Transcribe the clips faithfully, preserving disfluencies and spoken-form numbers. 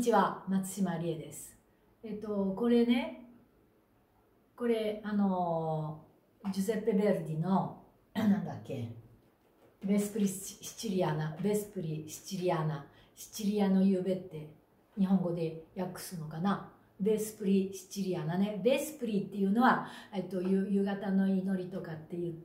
ちは、松島理恵です。えっと、これね、これ、あの、ジュゼッペ・ベルディの、なんだっけ、ベスプリ・シチリアナ、ベスプリ・シチリアナ、シチリアの夕べって日本語で訳すのかな。ベスプリ・シチリアナね。ベスプリっていうのは、えっと、夕方の祈りとかって言って、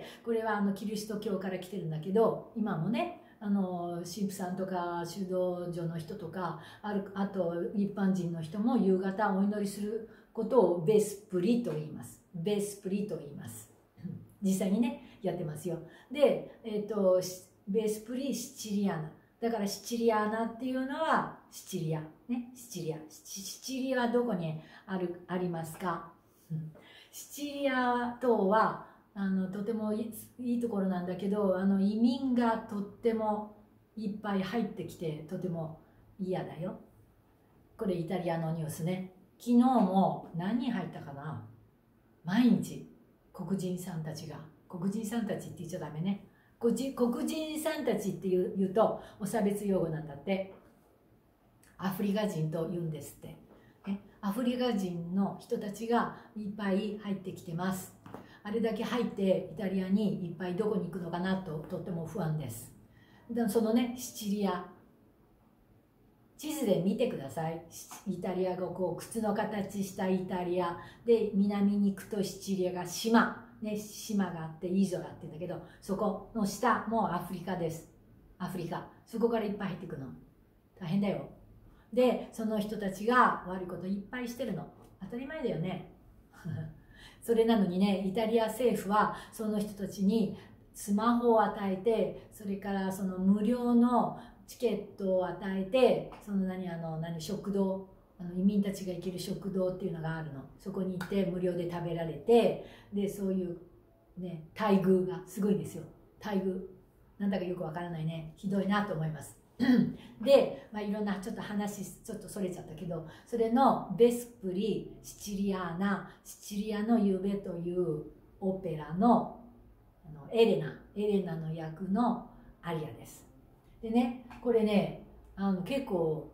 これはあのキリスト教から来てるんだけど、今もね、あの神父さんとか修道女の人とかある、あと一般人の人も夕方お祈りすることをベスプリと言います。ベスプリと言います。実際にね、やってますよ。で、えっと、ベスプリ・シチリアナ。だからシチリアナっていうのはシチリア。ね、シチリア。シチリアはどこにある、ありますか？シチリア島は、あの、とてもいい、いいところなんだけど、あの、移民がとってもいっぱい入ってきて、とても嫌だよ。これイタリアのニュースね。昨日も何人入ったかな？毎日。黒人さんたちが、黒人さんたちって言っちゃダメね。黒人さんたちって言う、言うとお差別用語なんだって。アフリカ人と言うんですって。ね、アフリカ人の人たちがいっぱい入ってきてます。あれだけ入ってイタリアにいっぱいどこに行くのかなととっても不安です。でそのね、シチリア。地図で見てください。イタリアがこう靴の形したイタリアで、南に行くとシチリアが島、ね、島があってイゾラって言うんだけど、そこの下もアフリカです。アフリカ。そこからいっぱい入ってくの。大変だよ。で、その人たちが悪いこといっぱいしてるの。当たり前だよね。それなのにね、イタリア政府はその人たちにスマホを与えて、それからその無料のチケットを与えて、その何あの何食堂、あの移民たちが行ける食堂っていうのがあるの。そこに行って無料で食べられて、でそういうね待遇がすごいんですよ。待遇なんだかよくわからないね。ひどいなと思います。で、まあ、いろんなちょっと話ちょっとそれちゃったけど、それのベスプリ・シチリアナ、シチリアの夕べというオペラのあのエレナ、エレナの役のアリアです。でね、これね、あの結構、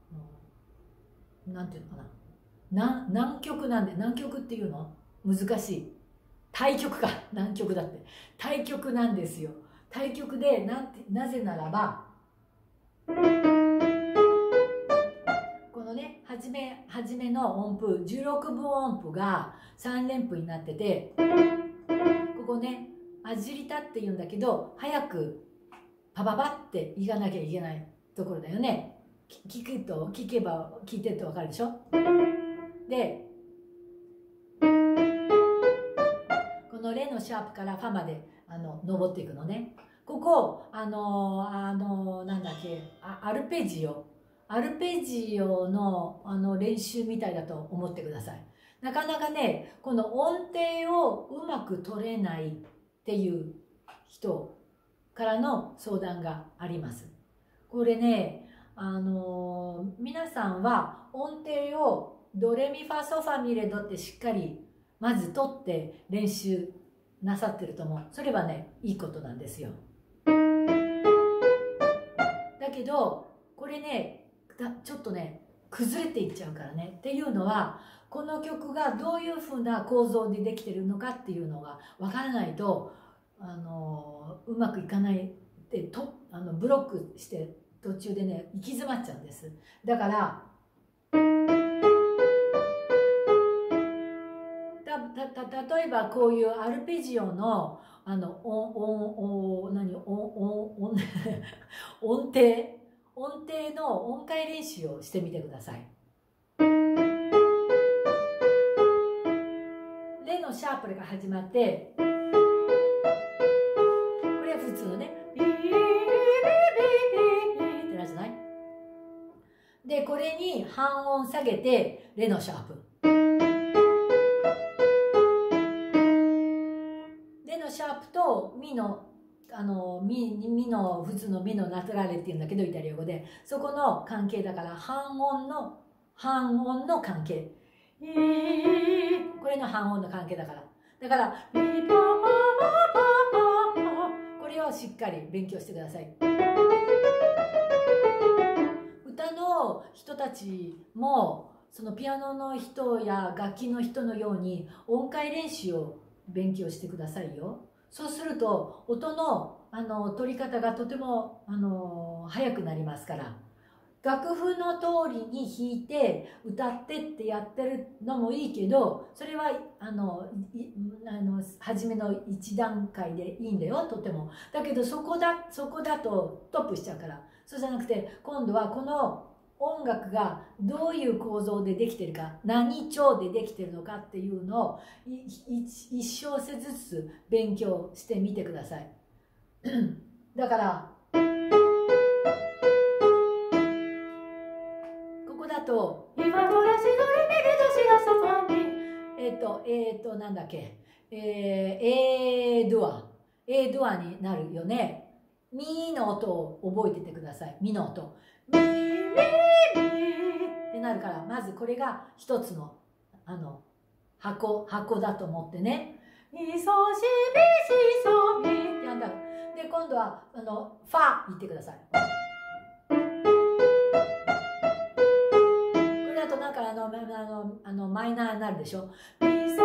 なんていうのかな、南極なんで、南極っていうの難しい。対極か、南極だって。対極なんですよ。対極で、なんて、なぜならば、このね、はじめ、はじめの音符、じゅうろくぶ音符がさん連符になってて、ここね、アジリタって言うんだけど、早くパパパって言わなきゃいけないところだよね。聞くと、聞けば、聞いてるとわかるでしょ？で、このレのシャープからファまであの登っていくのね。ここ、あの、あの、なんだっけ、あアルペジオ。アルペジオのあの練習みたいだと思ってください。なかなかね、この音程をうまく取れないっていう人からの相談があります。これね、あのー、皆さんは音程をドレミファソファミレドってしっかりまず取って練習なさってると思う。それはね、いいことなんですよ。だけど、これね、ちょっとね、崩れていっちゃうからね。っていうのは、この曲がどういうふうな構造でできてるのかっていうのがわからないと、あのー、うまくいかないでとあのブロックして途中でね行き詰まっちゃうんです。だからたたた例えばこういうアルペジオのあの音音何音音音音程音程の音階練習をしてみてください。レのシャープが始まって、これは普通のねビービービービーってなるじゃない？でこれに半音下げてレのシャープ、レのシャープとミのあのミミの普通のミのナトラレっていうんだけどイタリア語で、そこの関係だから半音の半音の関係、これの半音の関係だからだからこれをしっかり勉強してください。歌のの人たちもそのピアノの人や楽器の人のように音階練習を勉強してくださいよ。そうすると音のあの取り方がとてもあの速くなりますから。楽譜の通りに弾いて歌ってってやってるのもいいけど、それはあのあの初めの一段階でいいんだよ、とても。だけどそこだそこだとトップしちゃうから。そうじゃなくて、今度はこの音楽がどういう構造でできてるか、何調でできてるのかっていうのを一小節ずつ勉強してみてください。だからここだとえっとえっとなんだっけ、えー、A ドア A ドアになるよね。ミの音を覚えててください。ミの音ミミミってなるから、まずこれが一つのあの箱箱だと思ってね。ミソシビシソミってやんだ。で今度はあのファ言ってください。これだとなんかあのあのあのマイナーになるでしょ。ミソシビボビシ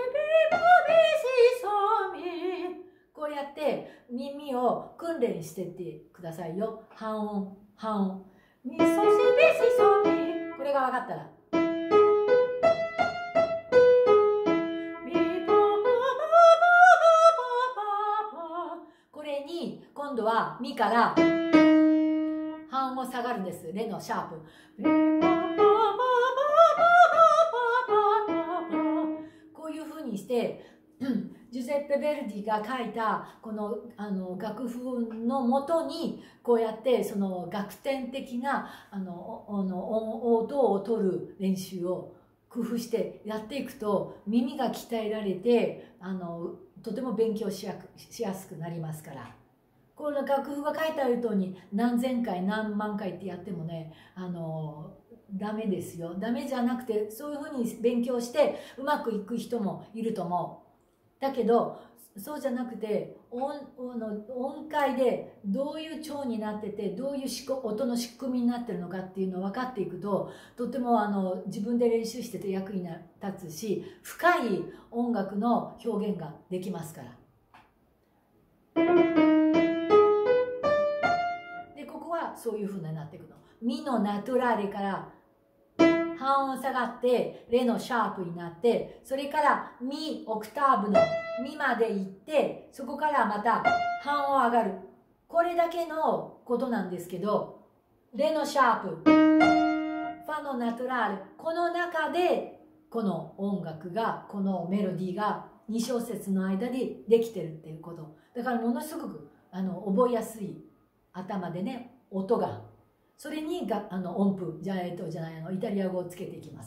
ソミ。こうやって耳を訓練してってくださいよ。半音半音。ミソシビシソミ。これが分かったら。これに今度はミから半音下がるんです。レのシャープ。こういうふうにして、ジュゼッペ・ヴェルディが書いたこのあの楽譜のもとにこうやってその楽典的なあのあの音を取る練習を工夫してやっていくと耳が鍛えられてあのとても勉強しやしやすくなりますから。この楽譜が書いてあるように何千回何万回ってやってもねあのダメですよ。ダメじゃなくてそういうふうに勉強してうまくいく人もいると思う。だけどそうじゃなくて 音, 音階でどういう調になっててどういう音の仕組みになってるのかっていうのを分かっていくととてもあの自分で練習してて役に立つし深い音楽の表現ができますから。でここはそういうふうになっていくの。ミのナトゥラーレから半音下がってレのシャープになってそれからミオクターブのミまで行ってそこからまた半音上がる。これだけのことなんですけどレのシャープファのナトゥラーレこの中でこの音楽がこのメロディーがに小節の間にできてるっていうこと。だからものすごくあの覚えやすい頭でね音が。それにがあの音符じゃえっとじゃないあのイタリア語をつけていきます。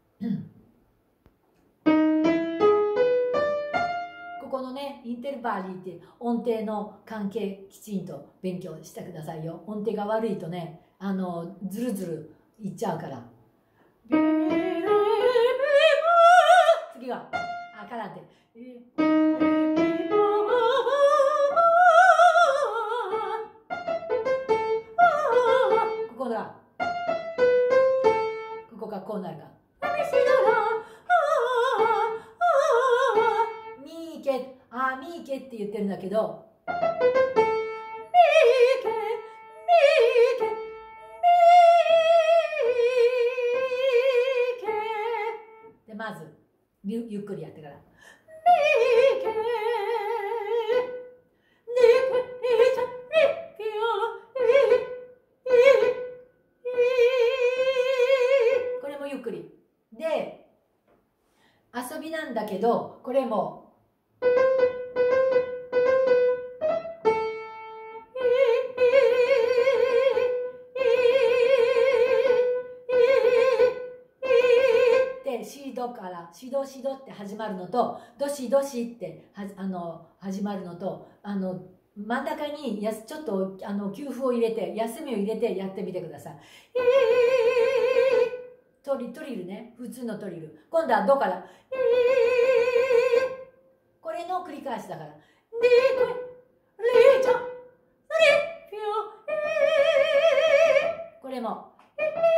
ここのねインテルバリーって音程の関係きちんと勉強してくださいよ。音程が悪いとねあのずるずるいっちゃうから。次はあからって。ここだ。ここがこうなるか。ミーケ、あーミーケって言ってるんだけど。ミーケ、ミーケ、ミーケ。でまずゆゆっくりやってから。ミーケ。これもゆっくりで遊びなんだけどこれもでシドからシドシドって始まるのとドシドシってはあの始まるのとあの真ん中にやちょっとあの休符を入れて休みを入れてやってみてください。トリトリルね普通のトリル。今度はドからこれの繰り返しだから。これも。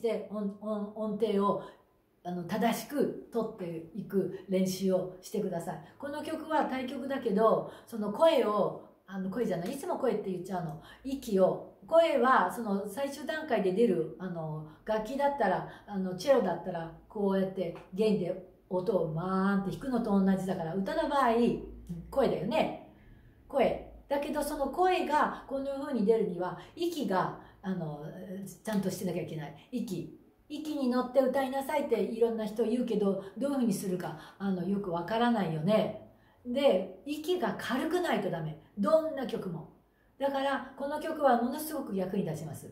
して音、音、音程をあの正しく取っていく練習をしてください。この曲は対曲だけど、その声を、あの声じゃない、いつも声って言っちゃうの。息を、声はその最終段階で出る、あの、楽器だったら、あの、チェロだったら、こうやって弦で音をマーンって弾くのと同じだから、歌の場合、声だよね。声。だけどその声がこの風に出るには、息が、あの、ちゃんとしてなきゃいけない。息。息に乗って歌いなさいっていろんな人言うけど、どういうふうにするかあのよくわからないよね。で、息が軽くないとダメ。どんな曲も。だからこの曲はものすごく役に立ちます。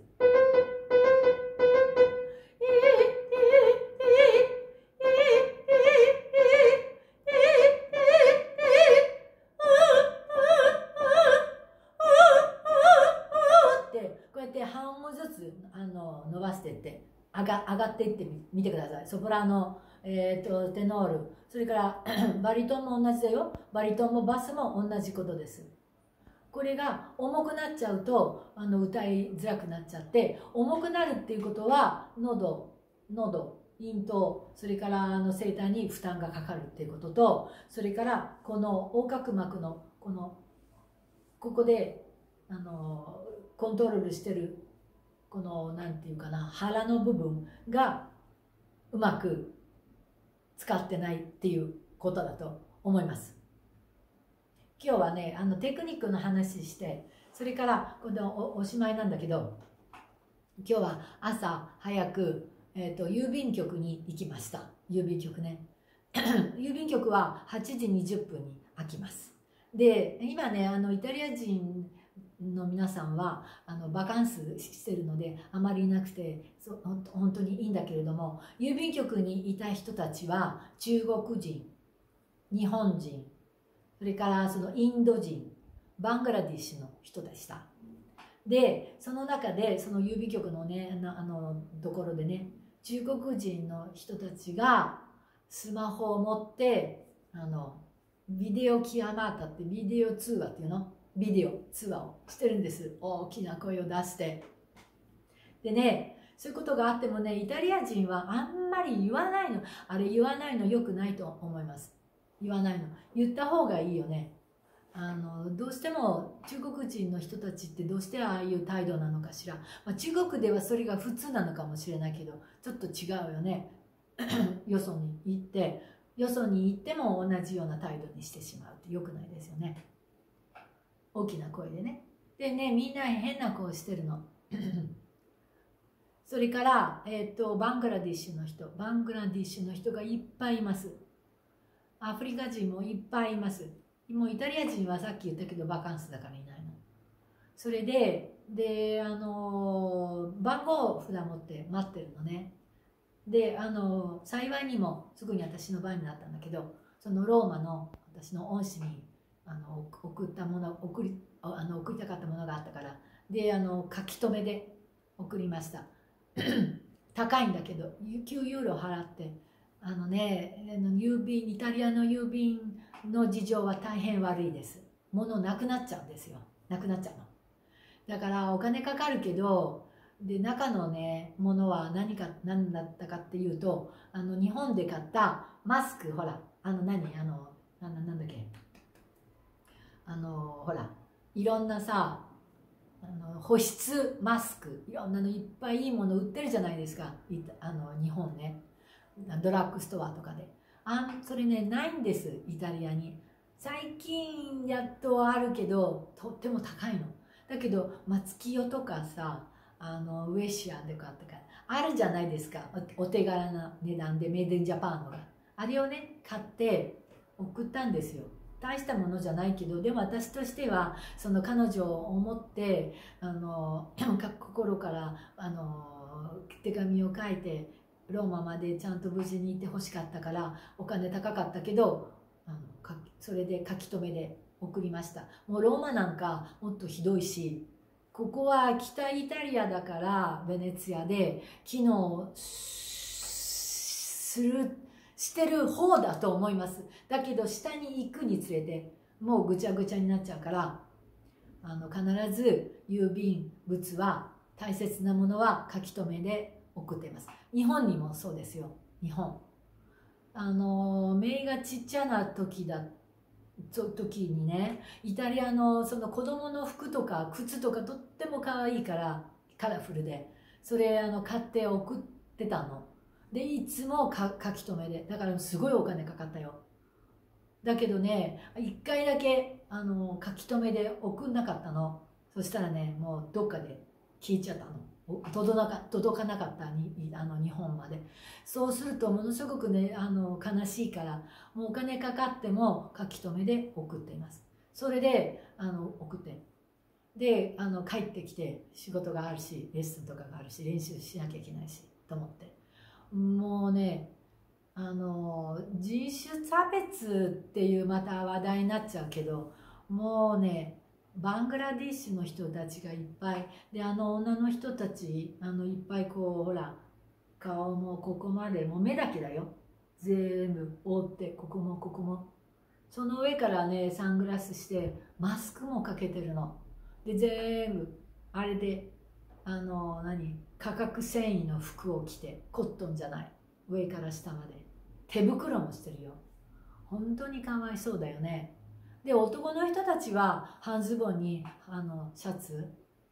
ってこうやって半音ずつあの伸ばしていって。上が, 上がっていってみてください。ソプラノ、えー、とテノール、それからバリトンも同じだよ。バリトンもバスも同じことです。これが重くなっちゃうとあの歌いづらくなっちゃって、重くなるっていうことは喉、喉、咽頭、それからあの声帯に負担がかかるっていうことと、それからこの横隔膜のこのここであのコントロールしてるこのなんていうかな、腹の部分がうまく使ってないっていうことだと思います。今日はね、あのテクニックの話して、それからこの お, おしまいなんだけど、今日は朝早く、えー、と郵便局に行きました。郵便局ね郵便局ははちじにじゅっぷんに開きます。で、今ね、あのイタリア人の皆さんはあのバカンスしてるのであまりいなくてそ本当にいいんだけれども、郵便局にいた人たちは中国人、日本人、それからそのインド人、バングラディッシュの人でした。でその中でその郵便局のねあのところでね、中国人の人たちがスマホを持ってあのビデオキアマータってビデオ通話っていうのビデオ通話をしてるんです。大きな声を出して。でね、そういうことがあってもね、イタリア人はあんまり言わないの。あれ言わないの良くないと思います。言わないの。言った方がいいよね。あのどうしても中国人の人たちってどうしてああいう態度なのかしら。まあ、中国ではそれが普通なのかもしれないけど、ちょっと違うよね。よそに行って、よそに行っても同じような態度にしてしまうって良くないですよね。大きな声でね。でね、みんな変な顔してるの。それから、えーと、バングラディッシュの人、バングラディッシュの人がいっぱいいます。アフリカ人もいっぱいいます。もうイタリア人はさっき言ったけどバカンスだからいないの。それで、で、あの、番号札持って待ってるのね。で、あの、幸いにもすぐに私の番になったんだけど、そのローマの私の恩師にあの送ったもの送りあの送りたかったものがあったから、であの書き留めで送りました高いんだけどきゅうユーロ払って、あのね、郵便イタリアの郵便の事情は大変悪いです。物なくなっちゃうんですよ。なくなっちゃうの。だからお金かかるけど、で中のねものは何か何だったかっていうと、あの日本で買ったマスク、ほらあの何あのなんなんだっけあのほらいろんなさあの保湿マスク、いろんなのいっぱいいいもの売ってるじゃないですか、あの日本ね、ドラッグストアとかで。あそれねないんです、イタリアに。最近やっとあるけどとっても高いの。だけど松清とかさ、あのウエシアとかとかあるじゃないですか、お手柄な値段でメイドインジャパンのが。あれをね買って送ったんですよ。大したものじゃないけど、でも私としてはその彼女を思ってあの心からあの手紙を書いてローマまでちゃんと無事に行ってほしかったから、お金高かったけどあのそれで書き留めで送りました。もうローマなんかもっとひどいし、ここは北イタリアだからベネツィアで機能するしてる方だと思います。だけど下に行くにつれてもうぐちゃぐちゃになっちゃうから、あの必ず郵便物は大切なものは書き留めで送っています。日本にもそうですよ。日本あのメイがちっちゃな時だ時にね、イタリアのその子供の服とか靴とかとっても可愛いからカラフルで、それあの買って送ってたので、いつもか書き留めで、だからすごいお金かかったよ。だけどね、一回だけあの書き留めで送んなかったの。そしたらね、もうどっかで消えちゃったの。届かなか届かなかったにあの日本まで。そうするとものすごくね、あの悲しいから、もうお金かかっても書き留めで送っています。それであの送ってであの帰ってきて仕事があるし、レッスンとかがあるし、練習しなきゃいけないしと思って、もうね、あの人種差別っていうまた話題になっちゃうけど、もうね、バングラディッシュの人たちがいっぱいで、あの女の人たちあのいっぱいこう、ほら顔もここまでもう目だけだよ、全部覆って、ここもここも、その上からねサングラスしてマスクもかけてるので、全部あれであの何化学繊維の服を着て、コットンじゃない、上から下まで手袋もしてるよ。本当にかわいそうだよね。で、男の人たちは半ズボンにあのシャツ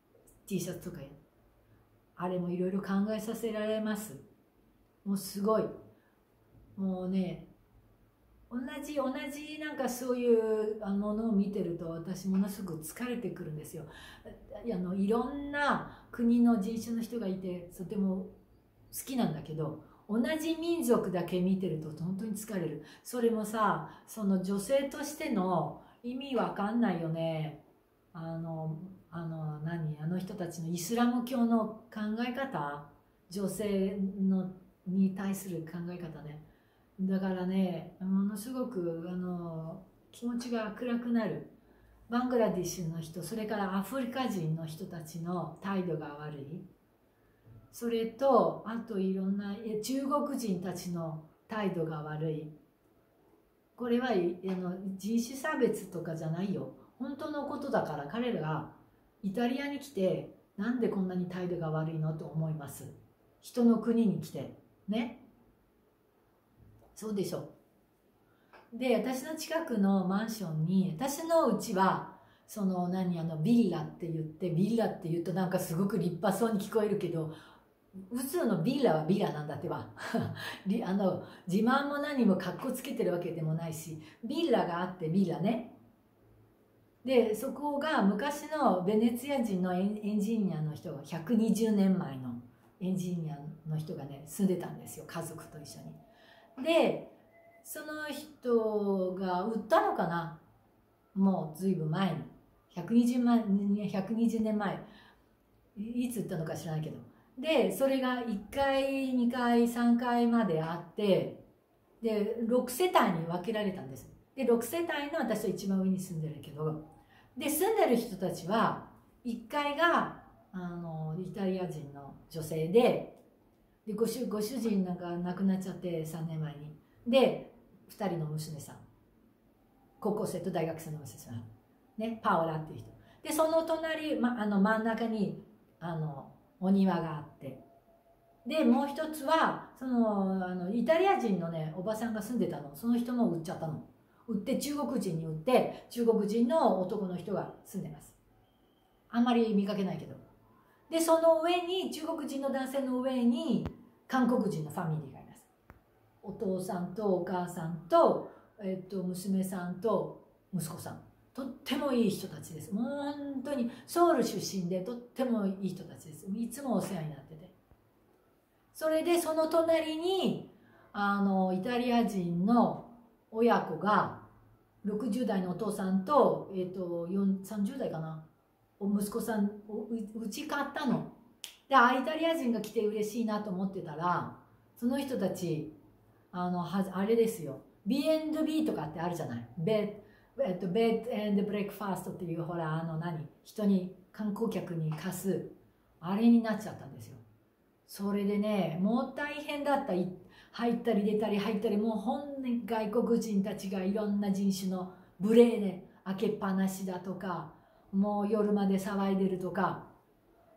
T シャツとか、あれもいろいろ考えさせられます。もうすごい、もうね、同じ同じなんかそういうものを見てると、私ものすごく疲れてくるんですよ。あのいろんな国の人種の人がいてとても好きなんだけど、同じ民族だけ見てると本当に疲れる。それもさ、その女性としての意味わかんないよね。あのあの何あの人たちのイスラム教の考え方、女性のに対する考え方ね。だからね、ものすごくあの気持ちが暗くなる。バングラディッシュの人、それからアフリカ人の人たちの態度が悪い。それとあといろんな中国人たちの態度が悪い。これはあの人種差別とかじゃないよ、本当のことだから。彼らがイタリアに来てなんでこんなに態度が悪いのと思います。人の国に来てね。そうでしょ。で、私の近くのマンションに、私のうちはその何あのビッラって言って、ビッラって言うとなんかすごく立派そうに聞こえるけど、普通のビラはビラなんだってばあの自慢も何もかっこつけてるわけでもないし、ビラがあってビラね。でそこが昔のベネツィア人のエンジニアの人がひゃくにじゅうねんまえのエンジニアの人がね住んでたんですよ、家族と一緒に。でその人が売ったのかな、もうずいぶん前に、ひゃくにじゅうねんまえ、いつ売ったのか知らないけど。でそれがいっかいにかいさんかいまであって、でろくせたいに分けられたんです。でろくせたいの私は一番上に住んでるけど、で住んでる人たちはいっかいがあのイタリア人の女性で、で ご, 主ご主人なんか亡くなっちゃってさんねんまえに。でふたりの娘さん、高校生と大学生の娘さんね、パオラっていう人で、その隣、ま、あの真ん中にあのお庭があって、でもう一つはそのあのイタリア人のねおばさんが住んでたの。その人も売っちゃったの。売って中国人に売って、中国人の男の人が住んでます。あんまり見かけないけど。でその上に、中国人の男性の上に韓国人のファミリーがいます。お父さんとお母さんと、えっと、娘さんと息子さん、とってもいい人たちです。もう本当にソウル出身でとってもいい人たちです。いつもお世話になってて。それでその隣にあのイタリア人の親子がろくじゅうだいのお父さんと、えー、とさんじゅうだいかな、お息子さんをうち買ったの。であイタリア人が来て嬉しいなと思ってたら、その人たちあのはあれですよ、 ビーアンドビー とかってあるじゃない。ベッえっと、ベッド&ブレックファーストっていう、ほらあの何、人に観光客に貸すあれになっちゃったんですよ。それでね、もう大変だった。入ったり出たり入ったり、もう本に外国人たちがいろんな人種の無礼で開けっぱなしだとか、もう夜まで騒いでるとか、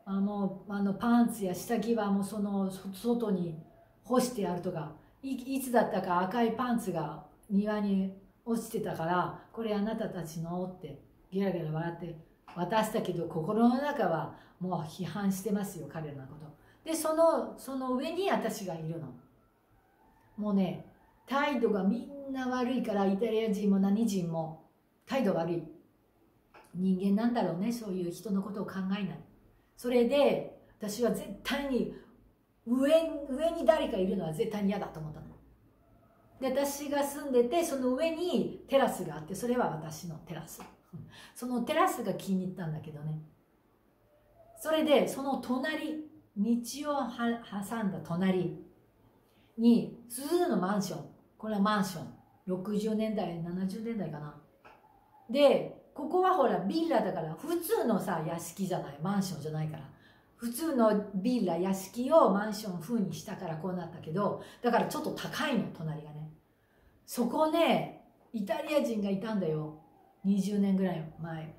あのあのパンツや下着はもうその外に干してあるとか、 い, いつだったか赤いパンツが庭に落ちてたからこれあなたたちのってゲラゲラ笑って渡したけど、心の中はもう批判してますよ、彼らのこと。でそのその上に私がいるの。もうね、態度がみんな悪いから、イタリア人も何人も態度悪い人間なんだろうね。そういう人のことを考えない。それで私は絶対に上上に誰かいるのは絶対に嫌だと思ったの。で私が住んでて、その上にテラスがあって、それは私のテラス。そのテラスが気に入ったんだけどね。それでその隣、道を挟んだ隣に普通のマンション、これはマンション、ろくじゅうねんだいななじゅうねんだいかな。でここはほらビラだから、普通のさ屋敷じゃない、マンションじゃないから、普通のビラ屋敷をマンション風にしたからこうなったけど、だからちょっと高いの、隣がね。そこね、イタリア人がいたんだよ、にじゅうねんぐらい前。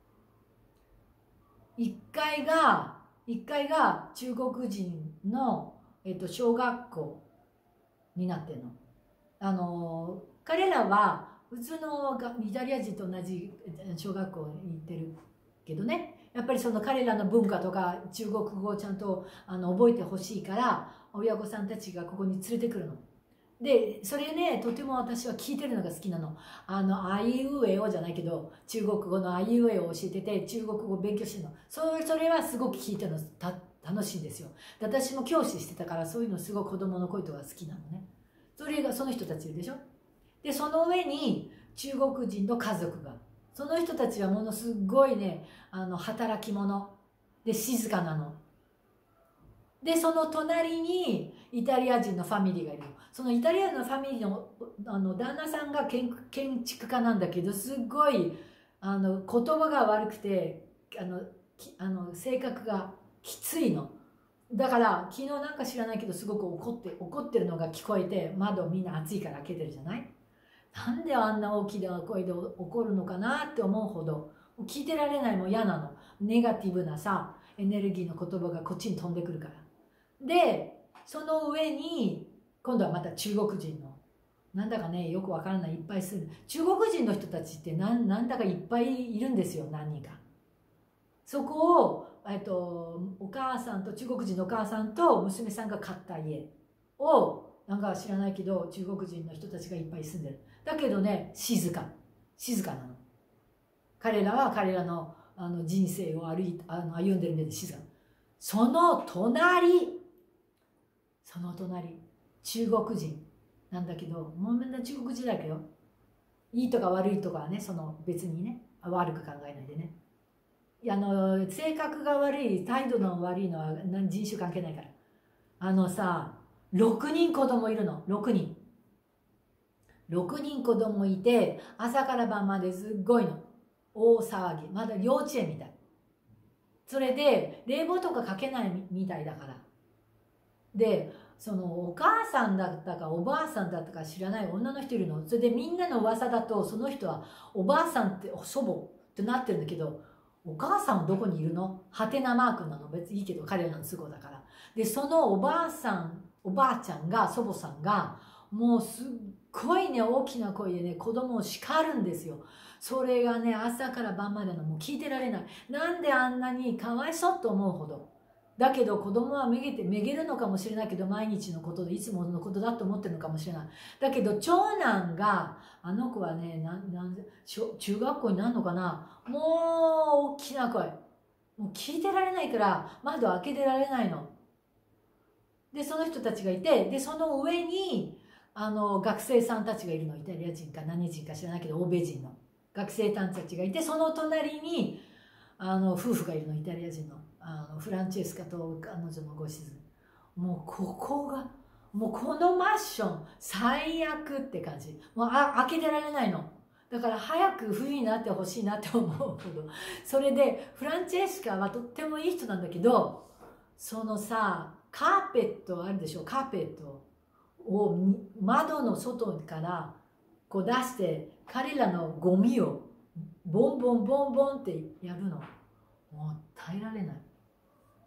いっかいがいっかいが中国人の、えっと、小学校になってるの。あの彼らは普通のイタリア人と同じ小学校に行ってるけどね、やっぱりその彼らの文化とか中国語をちゃんとあの覚えてほしいから、親御さんたちがここに連れてくるの。でそれね、とても私は聞いてるのが好きなの。あのあいうえおじゃないけど、中国語のあいうえおを教えてて、中国語を勉強してるの。それそれはすごく聞いてるのた楽しいんですよ。で私も教師してたから、そういうのすごい子供の声とか好きなのね。それがその人たちいるでしょ。でその上に中国人の家族が、その人たちはものすごいね、あの働き者で静かなの。でその隣にイタリア人のファミリーがいるの。そのイタリアのファミリーの、あの旦那さんが建築家なんだけど、すごいあの言葉が悪くて、あのあの性格がきついの。だから昨日なんか知らないけど、すごく怒って怒ってるのが聞こえて、窓みんな暑いから開けてるじゃない。なんであんな大きな声で怒るのかなって思うほど、聞いてられない、もう嫌なの。ネガティブなさエネルギーの言葉がこっちに飛んでくるから。でその上に今度はまた中国人の、なんだかねよくわからない、いっぱいする中国人の人たちってな ん, なんだかいっぱいいるんですよ、何人か。そこを、えっと、お母さんと、中国人のお母さんと娘さんが買った家を、なんか知らないけど中国人の人たちがいっぱい住んでる。だけどね、静か静かなの。彼らは彼ら の, あの人生を歩いあの歩んでるんで静か。その隣その隣中国人なんだけど、もうみんな中国人だけど、いいとか悪いとかはね、その別にね、悪く考えないでね。あの性格が悪い、態度の悪いのは人種関係ないから。あのさ、ろくにん子供いるの。ろくにんろくにん子供いて、朝から晩まですっごいの大騒ぎ。まだ幼稚園みたい。それで冷房とかかけないみたいだから。でそのお母さんだったかおばあさんだったか知らない女の人いるの。それでみんなの噂だと、その人はおばあさんって祖母ってなってるんだけど、お母さんはどこにいるの？ハテナマークなの。別にいいけど彼らの都合だから。でそのおばあさんおばあちゃんが、祖母さんがもうすっごいね大きな声でね子供を叱るんですよ。それがね朝から晩までのもう聞いてられない。なんであんなにかわいそうと思うほど。だけど子供はめげてめげるのかもしれないけど、毎日のことでいつものことだと思ってるのかもしれない。だけど長男が、あの子はねなんなん中学校になるのかな、もう大きな声、もう聞いてられないから窓開けてられないの。でその人たちがいて、でその上にあの学生さんたちがいるの。イタリア人か何人か知らないけど欧米人の学生さんたちがいて、その隣にあの夫婦がいるの。イタリア人のあのフランチェスカと彼女のご主人。もうここがもうこのマンション最悪って感じ。もうあ開けてられないの。だから早く冬になってほしいなって思うほど。それでフランチェスカはとってもいい人なんだけど、そのさカーペットあるでしょ、カーペットを窓の外からこう出して彼らのゴミをボンボンボンボンってやるの。もう耐えられない。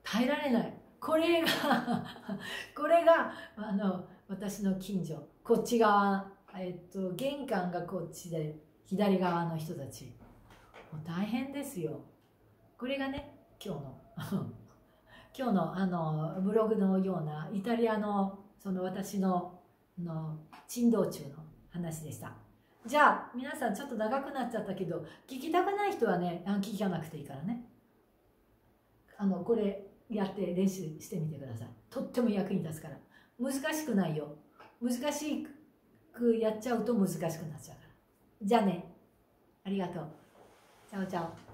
耐えられない。これがこれがあの私の近所、こっち側、えっと、玄関がこっちで左側の人たち、もう大変ですよ。これがね、今日の今日のあのブログのようなイタリアのその私のの珍道中の話でした。じゃあ皆さん、ちょっと長くなっちゃったけど、聞きたくない人はね、聞かなくていいからね、あのこれやって練習してみてください。とっても役に立つから。難しくないよ。難しくやっちゃうと難しくなっちゃうから。じゃあね、ありがとう。チャオチャオ。